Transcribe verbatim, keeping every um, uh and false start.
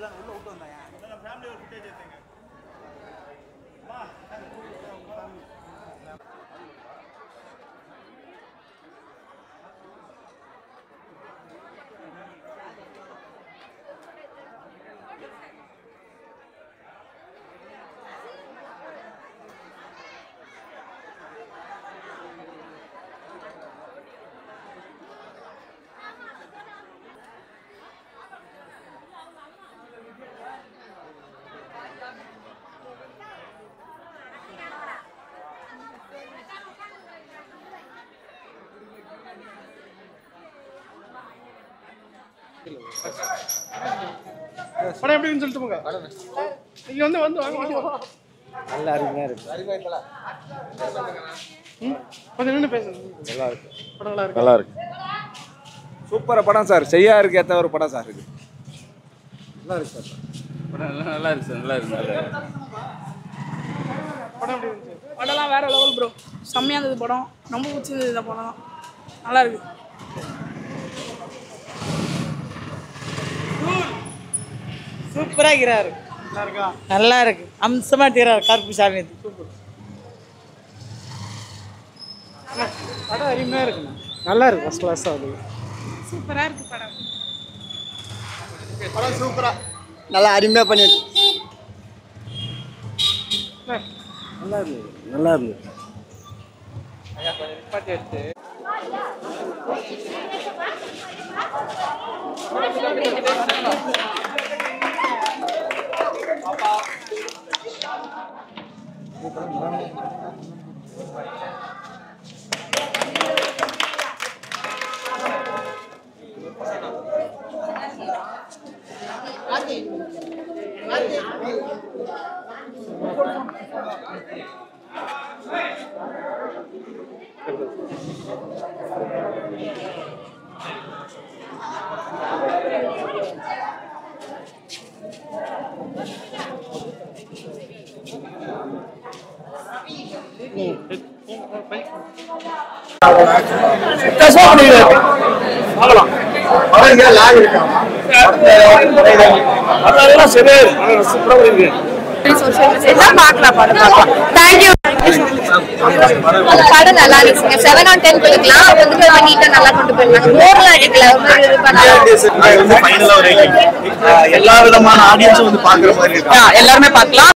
படம் எப்படின்னு சொல்லிட்டு போங்க. நீங்க வந்து வந்து வாங்க வாங்க. நல்லா அருமையா இருக்கு. ம் கொஞ்சம் நின்னு பேசுங்க. நல்லா இருக்கு. படம் நல்லா இருக்கு. நல்லா இருக்கு. சூப்பரா படம் சார். செய்யா இருக்கு ஏத்த ஒரு படம் சார் இது. நல்லா இருக்கு சார். படம் நல்லா நல்லா இருக்கு சார். நல்லா இருக்கு. நல்லா இருக்கு. படம் எப்படி இருந்துச்சு? படம்லாம் வேற லெவல் ப்ரோ. செம்மையா இருந்தது படம். ரொம்ப பிடிச்சது இந்த படம். நல்லா இருக்கு. சூப்பரா இருக்கிறாரு. நல்லா இருக்கா? நல்லா இருக்கு. அம்சமா இருக்கிறாரு கருப்புசாமி. சூப்பர். படம் அருமையா இருக்குண்ணா. நல்லா இருக்கு. ஃபர்ஸ்ட் கிளாஸா இருக்கு. சூப்பரா இருக்கு படம். படம் சூப்பரா நல்லா அருமையா பண்ணிருக்கு. நல்லா இருக்கு. நல்லா இருக்கு. ஐயா கொஞ்சம் நிப்பாட்டி எடுத்து படம் நல்லா இருந்துச்சுங்க. செவன் ஆன் டென் கொடுக்கலாம். வந்து நீட்டா நல்லா கொண்டு போயிருக்காங்க. போர்லாம் அடிக்கல. எல்லா விதமான ஆடியன்ஸும் வந்து பாக்குற மாதிரி இருக்கு. எல்லாருமே பார்க்கலாம்.